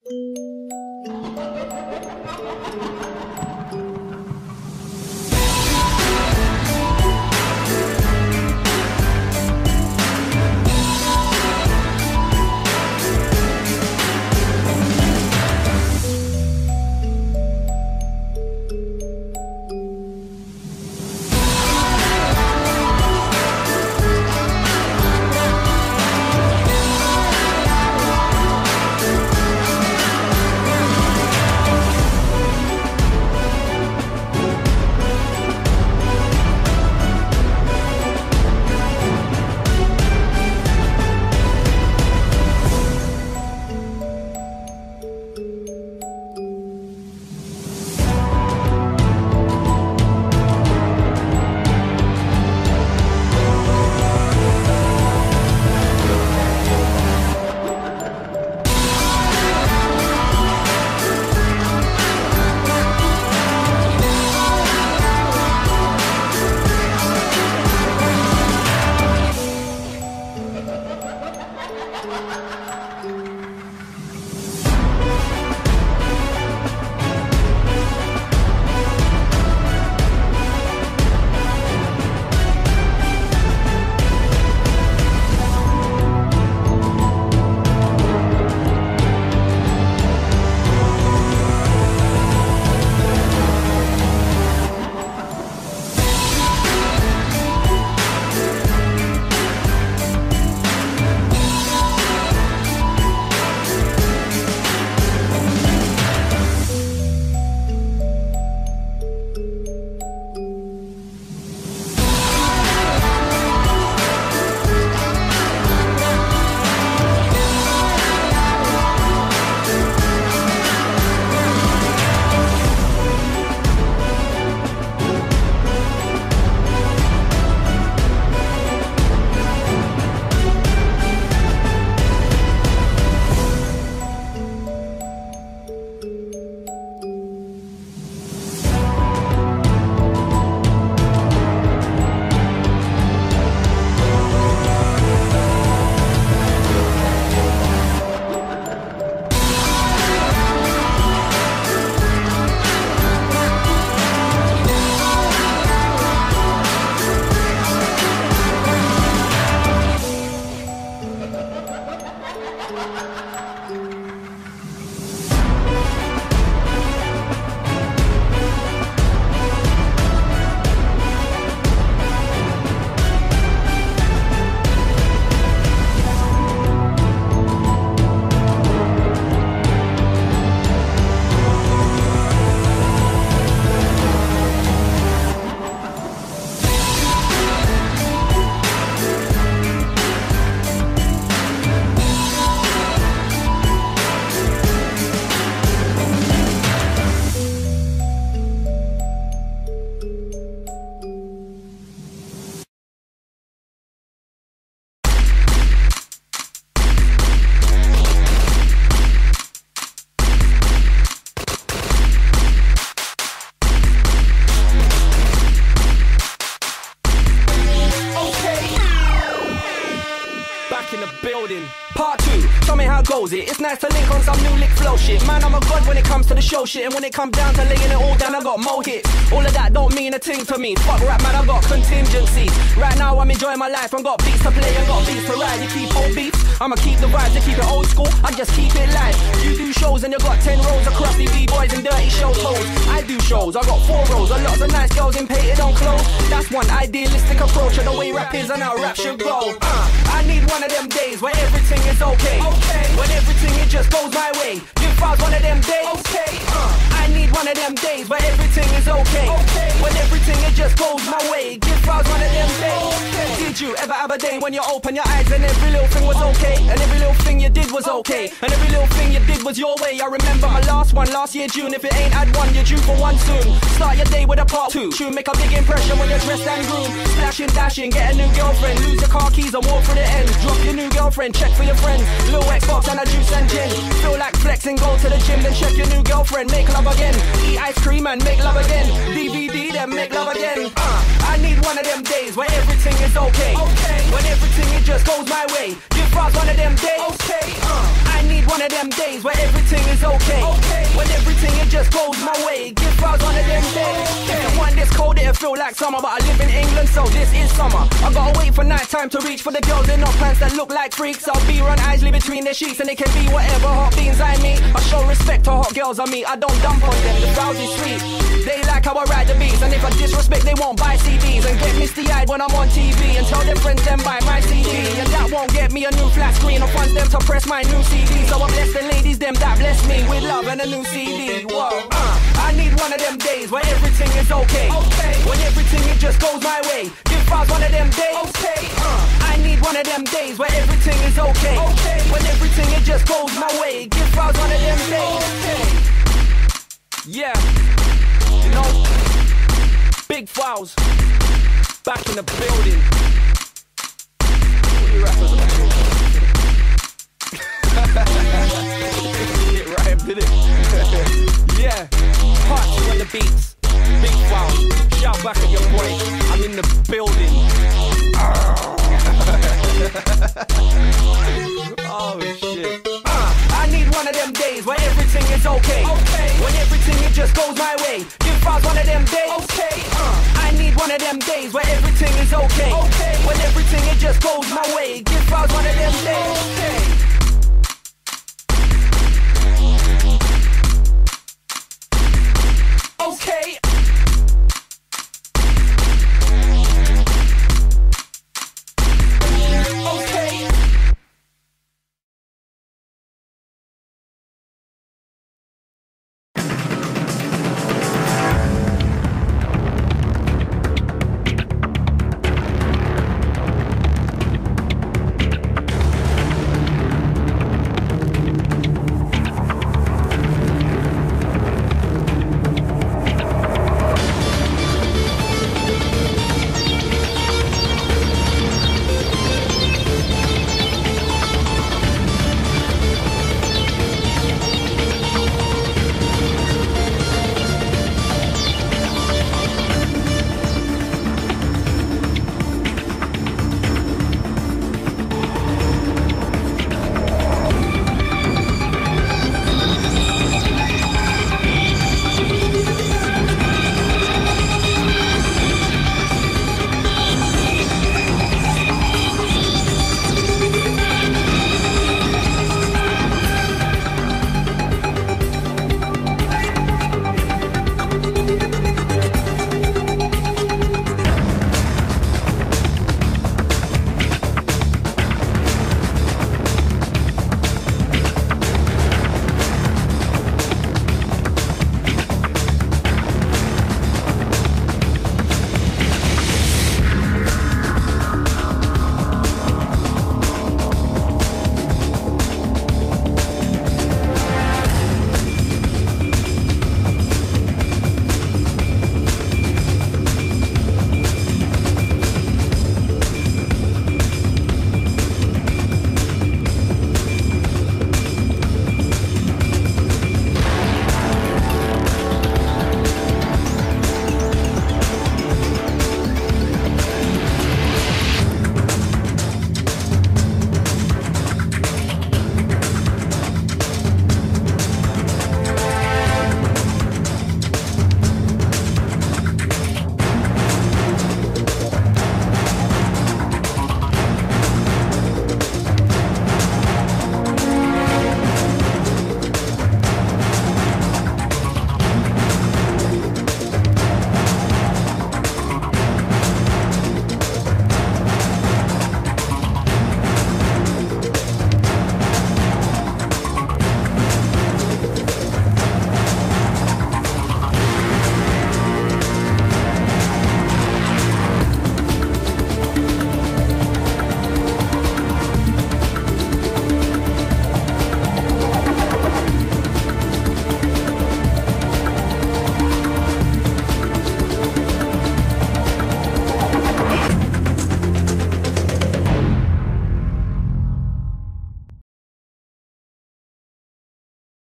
Part 2, tell me how goes it. It's nice to link on some new lick flow shit. Man, I'm a god when it comes to the show shit. And when it comes down to laying it all down, I got more hits. All of that don't mean a thing to me. Fuck rap, man, I got contingencies. Right now I'm enjoying my life. I got beats to play and got beats to ride. You keep old beats, I'ma keep the vibes. You keep it old school, I just keep it live. You do shows and you got 10 rows of crusty B-boys and dirty show hoes. I do shows, I got 4 rows. A lots of nice girls in painted on clothes. That's one idealistic approach of the way rap is and how rap should go. I need one of them days where everything is okay. When everything it just goes my way. Give us one of them days. I need one of them days where everything is okay. When everything it just goes my way. Give us one of them days. Did you ever have a day when you open your eyes and every little thing was okay? And every little thing you did was okay? And every little thing you did was your way? I remember my last one, last year June. If it ain't had one, you're due for one soon. Start your day with a part 2. Tune make a big impression when you're dressed and groomed. Splashing, dashing, get a new girlfriend. Lose your car keys and walk through the ends. Drop your new girlfriend, check for your friends. Little Xbox and a juice and gin. Feel like flexing, go to the gym, then check your new girlfriend. Make love again. Eat ice cream and make love again. DVD, then make love again. I need one of them days where everything is okay. When everything it just goes my way. Give us one of them days. I need need one of them days where everything is okay. When everything it just goes my way. Give us one of them days. If you want this cold, it'll feel like summer, but I live in England, so this is summer. I gotta wait for night time to reach for the girls in no pants that look like freaks. I'll be run Isley between their sheets, and they can be whatever hot beans I meet. I show respect to hot girls I meet. I don't dump on them, the vows is sweet. They like how I ride the beats, and if I disrespect, they won't buy CDs and get misty-eyed when I'm on TV and tell their friends them buy my CD. And that won't get me a new flat screen. I want them to press my new CD, so I bless the ladies them that bless me with love and a new CD. Whoa, I need one of them days where everything is okay. When everything it just goes my way. Give us one of them days. I need one of them days where everything is okay. When everything it just goes my way. Give us one of them days. Yeah, you know, big files back in the building. What do you rappers about? It rhymed, did it? Yeah, parts on the beats. Big files, shout back at your boy. I'm in the building. Oh shit. I need one of them days where everything is okay. When everything it just goes my way. Give us one of them days. I need one of them days where everything is okay. When everything it just goes my way. Give us one of them days.